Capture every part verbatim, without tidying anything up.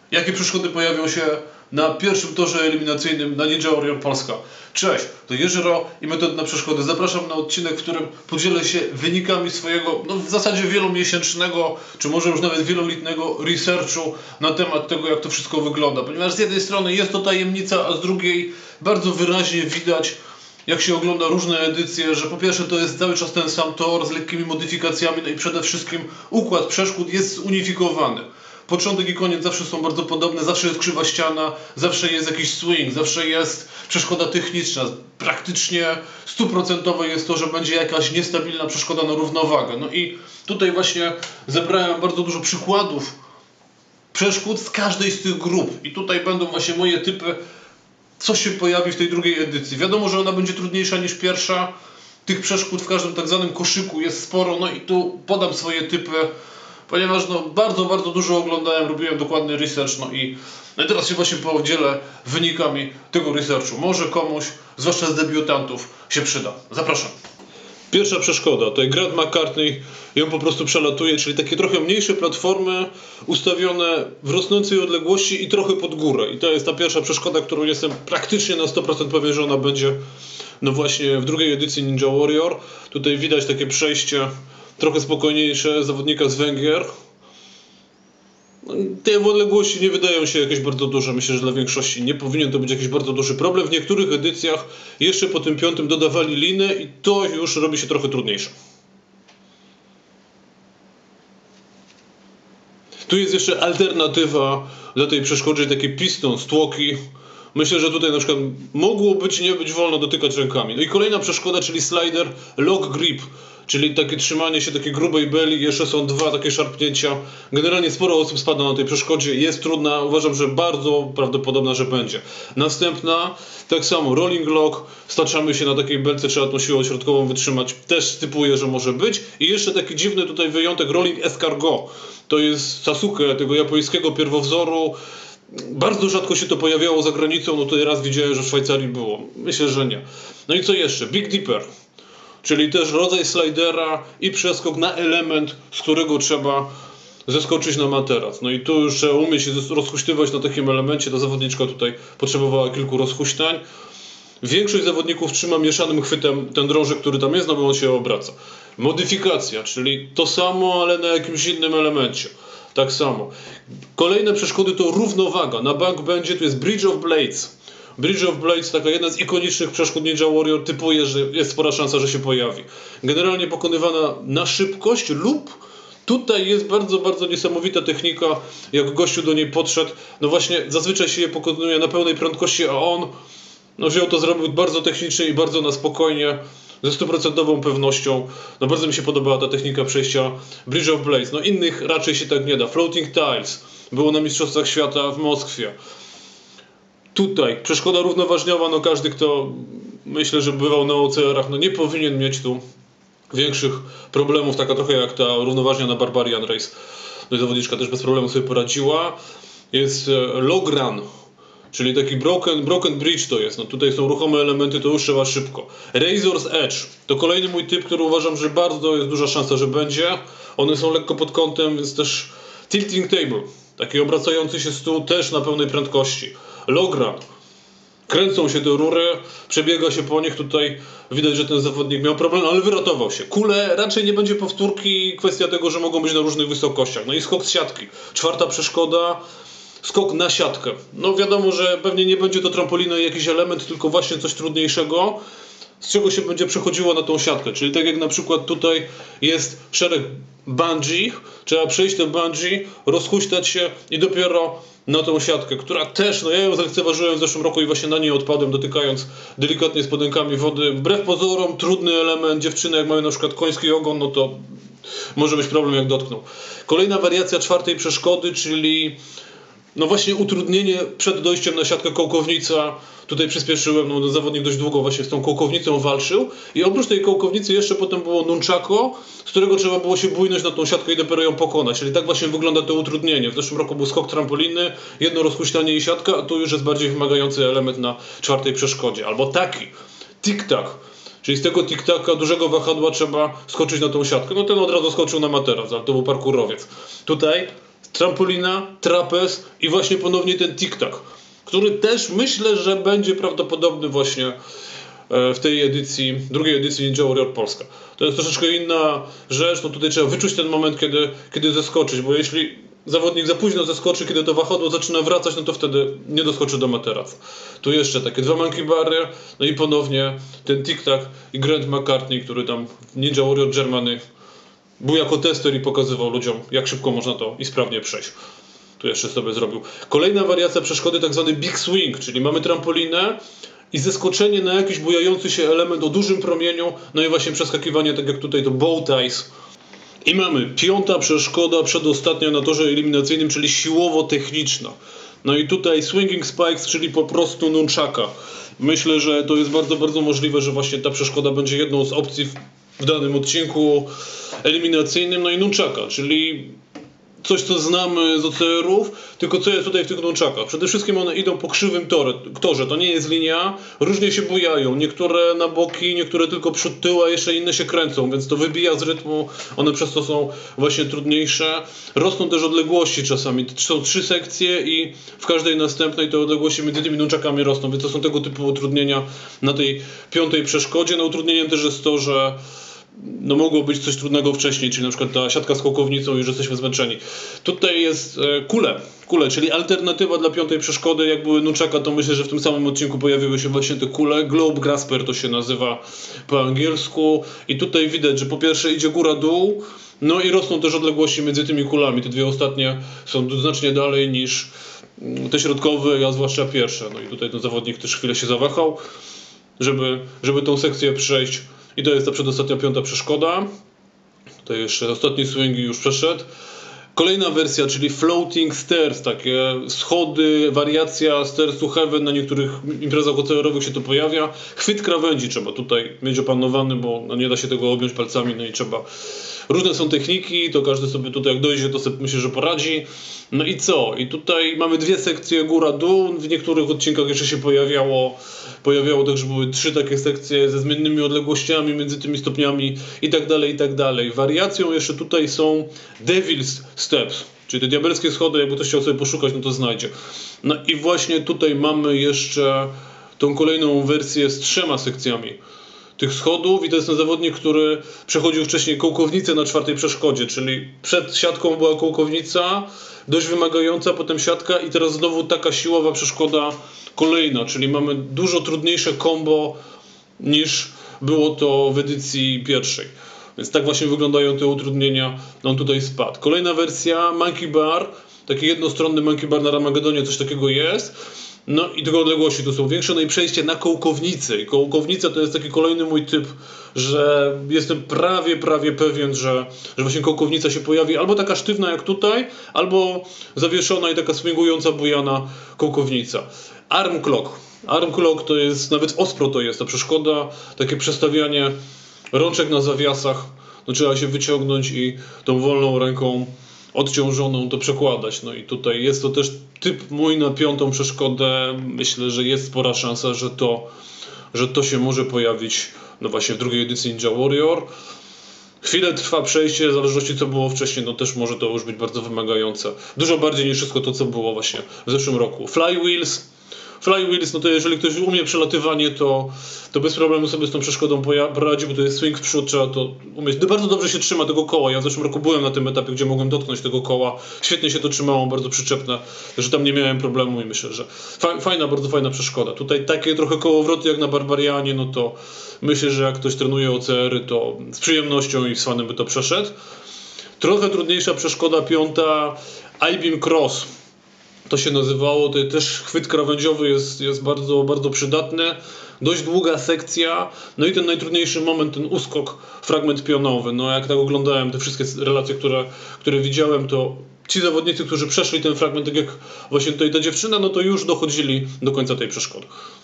Jakie przeszkody pojawią się na pierwszym torze eliminacyjnym na Ninja Warrior Polska? Cześć, to Jeżyro i Metody na Przeszkody. Zapraszam na odcinek, w którym podzielę się wynikami swojego, no w zasadzie wielomiesięcznego, czy może już nawet wieloletniego researchu na temat tego, jak to wszystko wygląda. Ponieważ z jednej strony jest to tajemnica, a z drugiej bardzo wyraźnie widać, jak się ogląda różne edycje, że po pierwsze to jest cały czas ten sam tor z lekkimi modyfikacjami, no i przede wszystkim układ przeszkód jest zunifikowany. Początek i koniec zawsze są bardzo podobne, zawsze jest krzywa ściana, zawsze jest jakiś swing, zawsze jest przeszkoda techniczna. Praktycznie stuprocentowe jest to, że będzie jakaś niestabilna przeszkoda na równowagę. No i tutaj właśnie zebrałem bardzo dużo przykładów przeszkód z każdej z tych grup. I tutaj będą właśnie moje typy, co się pojawi w tej drugiej edycji. Wiadomo, że ona będzie trudniejsza niż pierwsza. Tych przeszkód w każdym tak zwanym koszyku jest sporo. No i tu podam swoje typy, ponieważ no, bardzo, bardzo dużo oglądałem, robiłem dokładny research, no i, no i teraz się właśnie podzielę wynikami tego researchu. Może komuś, zwłaszcza z debiutantów, się przyda. Zapraszam. Pierwsza przeszkoda, tutaj Grant McCartney ją po prostu przelatuje, czyli takie trochę mniejsze platformy ustawione w rosnącej odległości i trochę pod górę. I to jest ta pierwsza przeszkoda, którą jestem praktycznie na sto procent pewien, że ona będzie no właśnie w drugiej edycji Ninja Warrior. Tutaj widać takie przejście trochę spokojniejsze zawodnika z Węgier. Te odległości nie wydają się jakieś bardzo duże. Myślę, że dla większości nie powinien to być jakiś bardzo duży problem. W niektórych edycjach jeszcze po tym piątym dodawali linę i to już robi się trochę trudniejsze. Tu jest jeszcze alternatywa dla tej przeszkody, takie piston z tłoki. Myślę, że tutaj na przykład mogło być, nie być wolno dotykać rękami. No i kolejna przeszkoda, czyli slider lock grip, czyli takie trzymanie się takiej grubej beli. Jeszcze są dwa takie szarpnięcia. Generalnie sporo osób spada na tej przeszkodzie. Jest trudna, uważam, że bardzo prawdopodobna, że będzie. Następna, tak samo rolling lock. Staczamy się na takiej belce, trzeba tą siłę środkową wytrzymać. Też typuję, że może być. I jeszcze taki dziwny tutaj wyjątek, rolling escargot. To jest Sasuke, tego japońskiego pierwowzoru. Bardzo rzadko się to pojawiało za granicą, no tutaj raz widziałem, że w Szwajcarii było. Myślę, że nie. No i co jeszcze? Big Dipper, czyli też rodzaj slidera i przeskok na element, z którego trzeba zeskoczyć na materac. No i tu już trzeba umieć się rozhuśtywać na takim elemencie. Ta zawodniczka tutaj potrzebowała kilku rozhuśtań. Większość zawodników trzyma mieszanym chwytem ten drążek, który tam jest, no bo on się obraca. Modyfikacja, czyli to samo, ale na jakimś innym elemencie. Tak samo. Kolejne przeszkody to równowaga. Na bank będzie, tu jest Bridge of Blades. Bridge of Blades, taka jedna z ikonicznych przeszkód Ninja Warrior, typuje, że jest spora szansa, że się pojawi. Generalnie pokonywana na szybkość lub tutaj jest bardzo, bardzo niesamowita technika, jak gościu do niej podszedł. No właśnie, zazwyczaj się je pokonuje na pełnej prędkości, a on no wziął to, zrobił bardzo technicznie i bardzo na spokojnie, ze stuprocentową pewnością. No bardzo mi się podobała ta technika przejścia Bridge of Blades. No innych raczej się tak nie da. Floating Tiles było na Mistrzostwach Świata w Moskwie. Tutaj przeszkoda równoważniowa, no każdy, kto myślę, że bywał na O C R-ach, no nie powinien mieć tu większych problemów, taka trochę jak ta równoważnia na Barbarian Race. No i zawodniczka też bez problemu sobie poradziła. Jest Logran, czyli taki broken, broken bridge to jest. No tutaj są ruchome elementy, to już trzeba szybko. Razor's Edge to kolejny mój typ, który uważam, że bardzo jest duża szansa, że będzie. One są lekko pod kątem, więc też tilting table, taki obracający się stół też na pełnej prędkości. Logran. Kręcą się te rury, przebiega się po nich. Tutaj widać, że ten zawodnik miał problem, ale wyratował się. Kule raczej nie będzie powtórki, kwestia tego, że mogą być na różnych wysokościach. No i skok z siatki. Czwarta przeszkoda. Skok na siatkę. No wiadomo, że pewnie nie będzie to trampolina i jakiś element, tylko właśnie coś trudniejszego, z czego się będzie przechodziło na tą siatkę. Czyli tak jak na przykład tutaj jest szereg bungee, trzeba przejść ten bungee, rozhuśtać się i dopiero na tą siatkę, która też, no ja ją zlekceważyłem w zeszłym roku i właśnie na niej odpadłem, dotykając delikatnie spodenkami wody. Wbrew pozorom trudny element, dziewczyny jak mają na przykład koński ogon, no to może być problem jak dotkną. Kolejna wariacja czwartej przeszkody, czyli no właśnie utrudnienie przed dojściem na siatkę kołkownica. Tutaj przyspieszyłem, no zawodnik dość długo właśnie z tą kołkownicą walczył. I oprócz tej kołkownicy jeszcze potem było nunchako, z którego trzeba było się bujnąć na tą siatkę i dopiero ją pokonać. Czyli tak właśnie wygląda to utrudnienie. W zeszłym roku był skok trampoliny, jedno rozhuśtanie i siatka, a tu już jest bardziej wymagający element na czwartej przeszkodzie. Albo taki, tik-tak. Czyli z tego tik-taka dużego wahadła trzeba skoczyć na tą siatkę. No ten od razu skoczył na materac, ale to był parkurowiec. Tutaj trampolina, trapez i właśnie ponownie ten tic-tac, który też myślę, że będzie prawdopodobny właśnie w tej edycji, drugiej edycji Ninja Warrior Polska. To jest troszeczkę inna rzecz, no tutaj trzeba wyczuć ten moment, kiedy, kiedy zeskoczyć, bo jeśli zawodnik za późno zeskoczy, kiedy to wahadło zaczyna wracać, no to wtedy nie doskoczy do materaca. Tu jeszcze takie dwa monkey bary, no i ponownie ten tic-tac i Grant McCartney, który tam w Ninja Warrior Germany był jako tester i pokazywał ludziom, jak szybko można to i sprawnie przejść. Tu jeszcze sobie zrobił. Kolejna wariacja przeszkody, tak zwany big swing, czyli mamy trampolinę i zeskoczenie na jakiś bujający się element o dużym promieniu, no i właśnie przeskakiwanie, tak jak tutaj to bow ties. I mamy piąta przeszkoda, przedostatnia na torze eliminacyjnym, czyli siłowo-techniczna. No i tutaj swinging spikes, czyli po prostu nunchaka. Myślę, że to jest bardzo, bardzo możliwe, że właśnie ta przeszkoda będzie jedną z opcji w, w danym odcinku eliminacyjnym. No i nunchaka, czyli coś, co znamy z O C R-ów, tylko co jest tutaj w tych nunchakach. Przede wszystkim one idą po krzywym torze, torze. To nie jest linia, różnie się bujają. Niektóre na boki, niektóre tylko przód, tył, a jeszcze inne się kręcą, więc to wybija z rytmu. One przez to są właśnie trudniejsze. Rosną też odległości czasami. Są trzy sekcje i w każdej następnej te odległości między tymi nunchakami rosną, więc to są tego typu utrudnienia na tej piątej przeszkodzie. No utrudnieniem też jest to, że no mogło być coś trudnego wcześniej, czyli na przykład ta siatka z kołkownicą i że jesteśmy zmęczeni. Tutaj jest e, kule, kule, czyli alternatywa dla piątej przeszkody. Jak były nunchaka, to myślę, że w tym samym odcinku pojawiły się właśnie te kule. Globe Grasper to się nazywa po angielsku. I tutaj widać, że po pierwsze idzie góra-dół, no i rosną też odległości między tymi kulami. Te dwie ostatnie są znacznie dalej niż te środkowe, a zwłaszcza pierwsze. No i tutaj ten zawodnik też chwilę się zawahał, żeby, żeby tą sekcję przejść. I to jest ta przedostatnia piąta przeszkoda. Tutaj jeszcze ostatni swing już przeszedł. Kolejna wersja, czyli floating stairs, takie schody, wariacja stairs to heaven, na niektórych imprezach O C R-owych się to pojawia. Chwyt krawędzi trzeba tutaj mieć opanowany, bo no nie da się tego objąć palcami, no i trzeba... Różne są techniki, to każdy sobie tutaj jak dojdzie, to sobie myślę, że poradzi. No i co? I tutaj mamy dwie sekcje góra-dół, w niektórych odcinkach jeszcze się pojawiało, pojawiało także były trzy takie sekcje ze zmiennymi odległościami między tymi stopniami i tak dalej, i tak dalej. Wariacją jeszcze tutaj są Devil's Steps, czyli te diabelskie schody, jakby ktoś chciał sobie poszukać, no to znajdzie. No i właśnie tutaj mamy jeszcze tą kolejną wersję z trzema sekcjami tych schodów i to jest ten zawodnik, który przechodził wcześniej kołkownicę na czwartej przeszkodzie, czyli przed siatką była kołkownica, dość wymagająca, potem siatka i teraz znowu taka siłowa przeszkoda kolejna, czyli mamy dużo trudniejsze combo niż było to w edycji pierwszej. Więc tak właśnie wyglądają te utrudnienia, on tutaj spadł. Kolejna wersja, Monkey Bar, taki jednostronny Monkey Bar na Ramagedonie, coś takiego jest. No i tylko odległości tu są większe, no i przejście na kołkownicę. I kołkownica to jest taki kolejny mój typ, że jestem prawie, prawie pewien, że, że właśnie kołkownica się pojawi albo taka sztywna jak tutaj, albo zawieszona i taka swingująca bujana kołkownica. Arm clock. Arm clock to jest, nawet w Ospro to jest ta przeszkoda, takie przestawianie rączek na zawiasach. No trzeba się wyciągnąć i tą wolną ręką odciążoną to przekładać. No i tutaj jest to też typ mój na piątą przeszkodę. Myślę, że jest spora szansa, że to, że to się może pojawić no właśnie w drugiej edycji Ninja Warrior. Chwilę trwa przejście, w zależności co było wcześniej, no też może to już być bardzo wymagające. Dużo bardziej niż wszystko to, co było właśnie w zeszłym roku. Flywheels. Flywheels, no to jeżeli ktoś umie przelatywanie, to, to bez problemu sobie z tą przeszkodą poradzi, bo to jest swing w przód, trzeba to umieć. Bardzo dobrze się trzyma tego koła. Ja w zeszłym roku byłem na tym etapie, gdzie mogłem dotknąć tego koła. Świetnie się to trzymało, bardzo przyczepne, że tam nie miałem problemu i myślę, że fajna, bardzo fajna przeszkoda. Tutaj takie trochę kołowroty jak na Barbarianie, no to myślę, że jak ktoś trenuje O C R-y, to z przyjemnością i z fanem by to przeszedł. Trochę trudniejsza przeszkoda piąta, I-beam cross. To się nazywało, to też chwyt krawędziowy jest, jest bardzo, bardzo przydatny. Dość długa sekcja, no i ten najtrudniejszy moment, ten uskok, fragment pionowy. No jak tak oglądałem te wszystkie relacje, które, które widziałem, to ci zawodnicy, którzy przeszli ten fragment, tak jak właśnie tutaj ta dziewczyna, no to już dochodzili do końca tej przeszkody.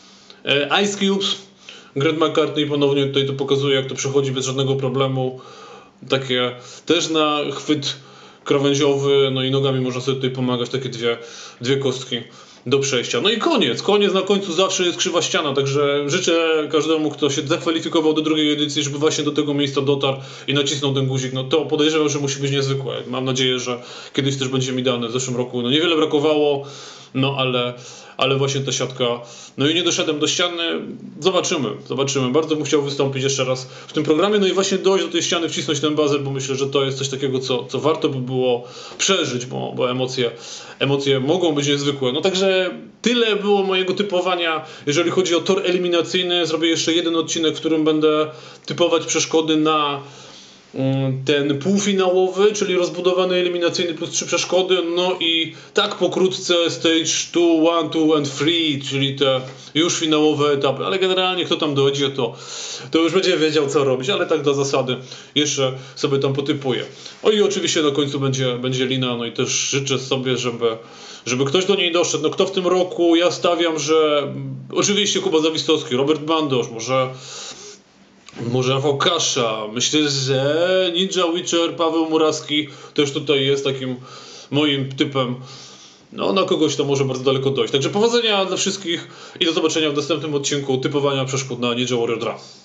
E, Ice Cubes, Grant McCartney ponownie tutaj to pokazuje, jak to przechodzi bez żadnego problemu. Takie też na chwyt krawędziowy, no i nogami można sobie tutaj pomagać, takie dwie, dwie kostki do przejścia. No i koniec, koniec na końcu zawsze jest krzywa ściana, także życzę każdemu, kto się zakwalifikował do drugiej edycji, żeby właśnie do tego miejsca dotarł i nacisnął ten guzik. No to podejrzewam, że musi być niezwykłe. Mam nadzieję, że kiedyś też będzie mi dane. W zeszłym roku no niewiele brakowało, no ale, ale właśnie ta siatka. No i nie doszedłem do ściany. Zobaczymy, zobaczymy. Bardzo bym chciał wystąpić jeszcze raz w tym programie, no i właśnie dojść do tej ściany, wcisnąć ten bazer, bo myślę, że to jest coś takiego, co, co warto by było przeżyć, bo, bo emocje, emocje mogą być niezwykłe. No także tyle było mojego typowania, jeżeli chodzi o tor eliminacyjny. Zrobię jeszcze jeden odcinek, w którym będę typować przeszkody na ten półfinałowy, czyli rozbudowany eliminacyjny plus trzy przeszkody, no i tak pokrótce stage two, one, two and three, czyli te już finałowe etapy, ale generalnie kto tam dojdzie, to, to już będzie wiedział co robić, ale tak dla zasady jeszcze sobie tam potypuję. O i oczywiście na końcu będzie, będzie lina, no i też życzę sobie, żeby, żeby ktoś do niej doszedł. No kto w tym roku? Ja stawiam, że oczywiście Kuba Zawistowski, Robert Bandosz, może Może Rafał Kasza, myślę, że Ninja Witcher, Paweł Murawski też tutaj jest takim moim typem. No na kogoś to może bardzo daleko dojść. Także powodzenia dla wszystkich i do zobaczenia w następnym odcinku typowania przeszkód na Ninja Warrior dwa.